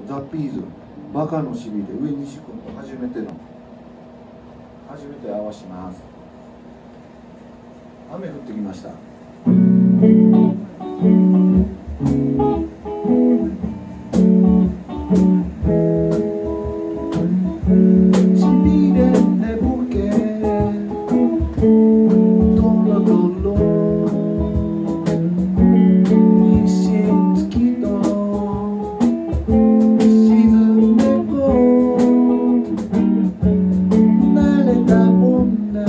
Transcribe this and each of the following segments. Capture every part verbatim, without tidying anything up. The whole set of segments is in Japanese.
ザ・ピーズバカのしびれ上西君と初めての初めて合わします。雨降ってきました。しびれ寝ぼけドロドロ一心つきと沈んでこう慣れた女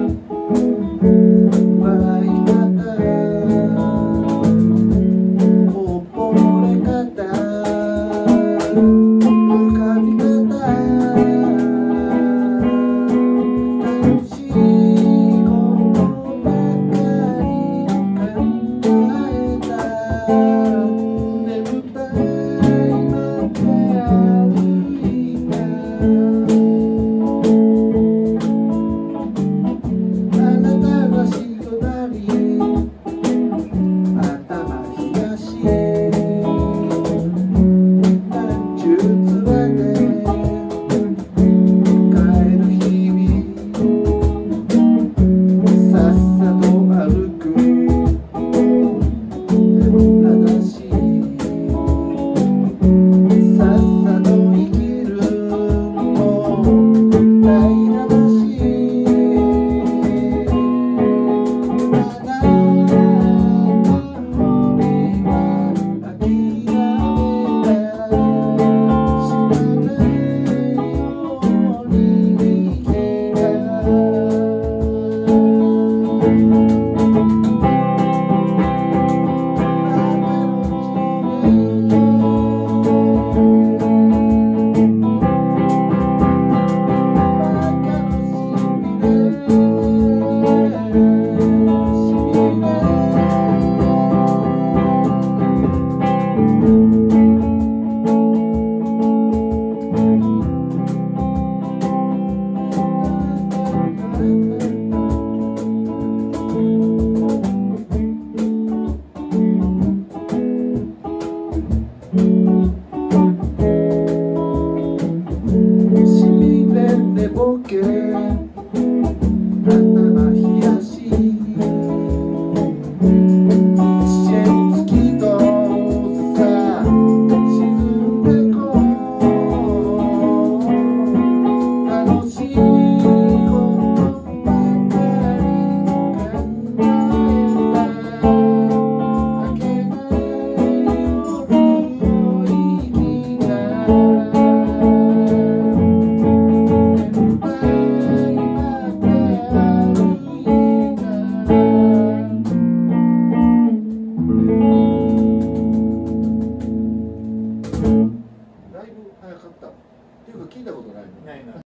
笑い方こぼれ方浮かび方楽しいことばかり考えた眠たいまで歩いたあなたがしどだり頭冷やしなんちゅうつわで帰る日々さっさと歩く裸足さっさと生きるもう平らだしあなたのには諦めた死なないように生きしびれ寝ぼけ頭冷やし一線突きとさ沈んでこう楽しいことばかり考えた明けない夜を生きただいぶ早かったっていうか聞いたことないの。 ないな。